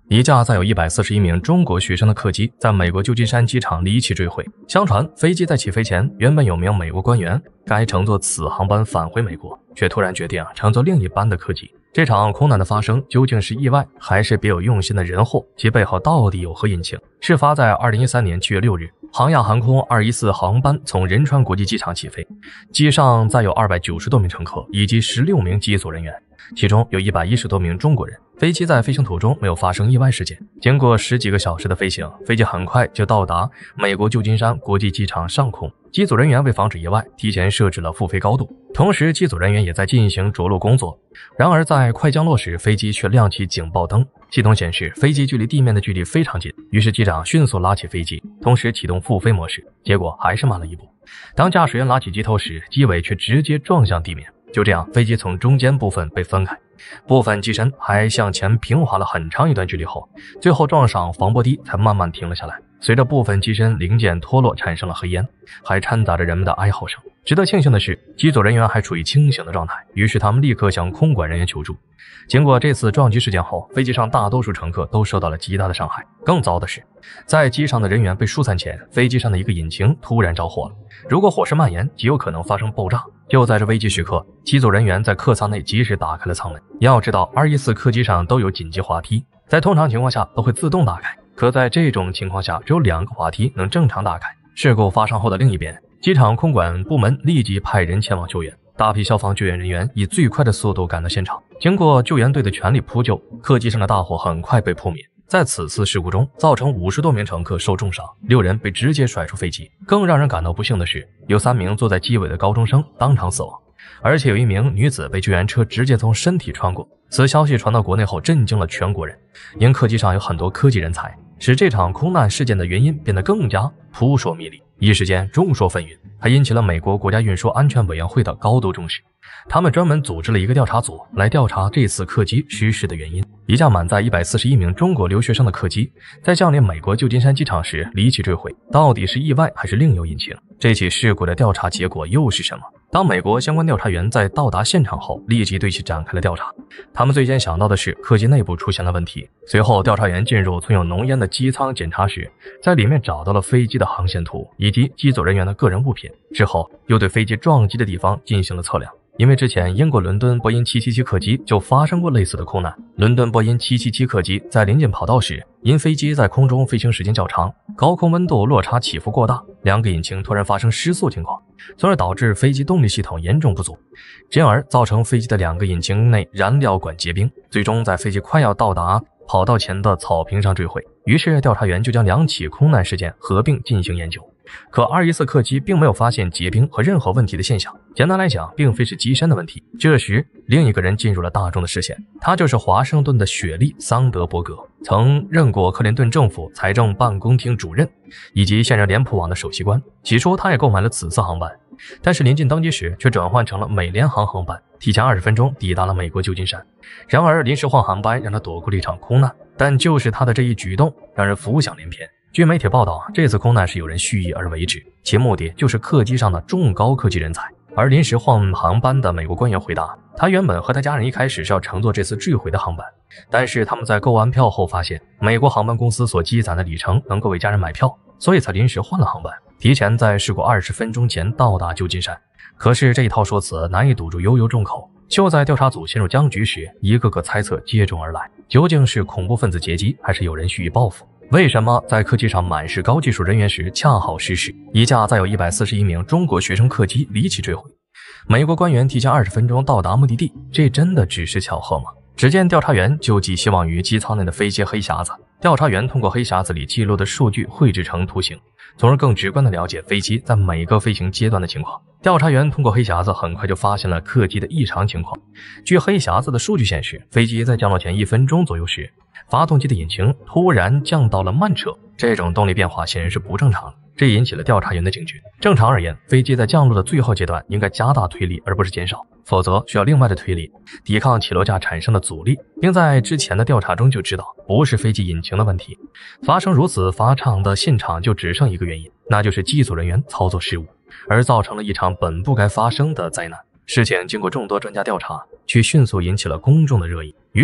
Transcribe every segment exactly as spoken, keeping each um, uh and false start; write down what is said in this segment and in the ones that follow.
一架载有一百四十一名中国学生的客机在美国旧金山机场离奇坠毁。相传，飞机在起飞前，原本有名美国官员该乘坐此航班返回美国，却突然决定乘坐另一班的客机。这场空难的发生究竟是意外，还是别有用心的人祸？其背后到底有何隐情？事发在二零一三年七月六日，航亚航空二一四航班从仁川国际机场起飞，机上载有二百九十多名乘客以及十六名机组人员，其中有一百一十多名中国人。飞机在飞行途中没有发生意外事件。经过十几个小时的飞行，飞机很快就到达美国旧金山国际机场上空。机组人员为防止意外，提前设置了复飞高度，同时机组人员也在进行着陆工作。然而在快降落时，飞机却亮起警报灯，系统显示飞机距离地面的距离非常近。于是机长迅速拉起飞机，同时启动复飞模式，结果还是慢了一步。当驾驶员拉起机头时，机尾却直接撞向地面。就这样，飞机从中间部分被分开，部分机身还向前平滑了很长一段距离后，最后撞上防波堤才慢慢停了下来。随着部分机身零件脱落，产生了黑烟，还掺杂着人们的哀嚎声。值得庆幸的是，机组人员还处于清醒的状态，于是他们立刻向空管人员求助。经过这次撞击事件后，飞机上大多数乘客都受到了极大的伤害。更糟的是，在机上的人员被疏散前，飞机上的一个引擎突然着火了。如果火势蔓延，极有可能发生爆炸。就在这危急时刻，机组人员在客舱内及时打开了舱门。要知道，二一四客机上都有紧急滑梯，在通常情况下都会自动打开，可在这种情况下，只有两个滑梯能正常打开。事故发生后的另一边，机场空管部门立即派人前往救援。大批消防救援人员以最快的速度赶到现场，经过救援队的全力扑救，客机上的大火很快被扑灭。在此次事故中，造成五十多名乘客受重伤，六人被直接甩出飞机。更让人感到不幸的是，有三名坐在机尾的高中生当场死亡，而且有一名女子被救援车直接从身体穿过。此消息传到国内后，震惊了全国人。因客机上有很多科技人才，使这场空难事件的原因变得更加扑朔迷离，一时间众说纷纭，还引起了美国国家运输安全委员会的高度重视。他们专门组织了一个调查组来调查这次客机失事的原因。一架满载一百四十一名中国留学生的客机在降临美国旧金山机场时离奇坠毁，到底是意外还是另有隐情？这起事故的调查结果又是什么？当美国相关调查员在到达现场后，立即对其展开了调查。他们最先想到的是客机内部出现了问题。随后调查员进入存有浓烟的机舱检查时，在里面找到了飞机的航线图以及机组人员的个人物品。之后又对飞机撞击的地方进行了测量。因为之前英国伦敦波音七七七客机就发生过类似的空难。伦敦波音七七七客机在临近跑道时，因飞机在空中飞行时间较长，高空温度落差起伏过大，两个引擎突然发生失速情况，从而导致飞机动力系统严重不足，进而造成飞机的两个引擎内燃料管结冰，最终在飞机快要到达跑道前的草坪上坠毁。于是调查员就将两起空难事件合并进行研究。可二一四客机并没有发现结冰和任何问题的现象，简单来讲，并非是机身的问题。这时，另一个人进入了大众的视线，他就是华盛顿的雪莉·桑德伯格，曾任过克林顿政府财政办公厅主任，以及现任脸谱网的首席官。起初，他也购买了此次航班，但是临近登机时却转换成了美联航航班，提前二十分钟抵达了美国旧金山。然而，临时换航班让他躲过了一场空难，但就是他的这一举动让人浮想联翩。据媒体报道，这次空难是有人蓄意而为之，其目的就是客机上的重高科技人才。而临时换航班的美国官员回答，他原本和他家人一开始是要乘坐这次坠毁的航班，但是他们在购完票后发现，美国航班公司所积攒的里程能够为家人买票，所以才临时换了航班，提前在事故二十分钟前到达旧金山。可是这一套说辞难以堵住悠悠众口。就在调查组陷入僵局时，一个个猜测接踵而来，究竟是恐怖分子劫机，还是有人蓄意报复？为什么在客机上满是高技术人员时恰好失事？一架载有一百四十一名中国学生客机离奇坠毁，美国官员提前二十分钟到达目的地，这真的只是巧合吗？只见调查员就寄希望于机舱内的飞机黑匣子，调查员通过黑匣子里记录的数据绘制成图形，从而更直观地了解飞机在每个飞行阶段的情况。调查员通过黑匣子很快就发现了客机的异常情况。据黑匣子的数据显示，飞机在降落前一分钟左右时，发动机的引擎突然降到了慢车，这种动力变化显然是不正常的，这引起了调查员的警觉。正常而言，飞机在降落的最后阶段应该加大推力而不是减少，否则需要另外的推力抵抗起落架产生的阻力，并在之前的调查中就知道不是飞机引擎的问题。发生如此发畅的现场就只剩一个原因，那就是机组人员操作失误，而造成了一场本不该发生的灾难。事情经过众多专家调查，却迅速引起了公众的热议。于是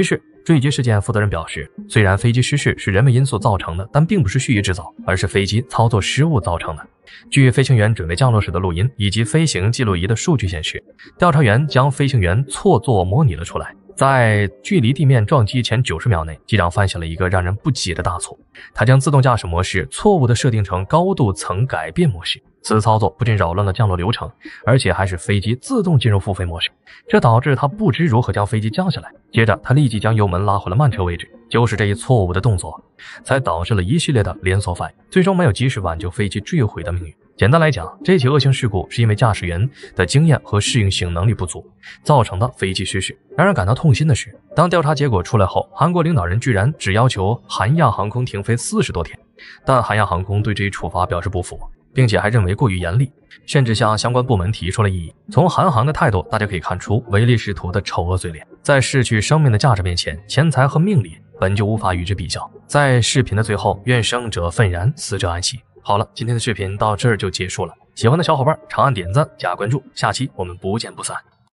坠机事件负责人表示，虽然飞机失事是人为因素造成的，但并不是蓄意制造，而是飞机操作失误造成的。据飞行员准备降落时的录音以及飞行记录仪的数据显示，调查员将飞行员错坐模拟了出来。在距离地面撞击前九十秒内，机长犯下了一个让人不解的大错，他将自动驾驶模式错误地设定成高度层改变模式。此操作不仅扰乱了降落流程，而且还使飞机自动进入付费模式，这导致他不知如何将飞机降下来。接着他立即将油门拉回了慢车位置，就是这一错误的动作才导致了一系列的连锁反应，最终没有及时挽救飞机坠毁的命运。简单来讲，这起恶性事故是因为驾驶员的经验和适应性能力不足造成的飞机失事。让人感到痛心的是，当调查结果出来后，韩国领导人居然只要求韩亚航空停飞四十多天，但韩亚航空对这一处罚表示不服，并且还认为过于严厉，甚至向相关部门提出了异议。从韩航的态度，大家可以看出唯利是图的丑恶嘴脸。在逝去生命的价值面前，钱财和命理本就无法与之比较。在视频的最后，愿生者愤然，死者安息。好了，今天的视频到这儿就结束了。喜欢的小伙伴长按点赞加关注，下期我们不见不散。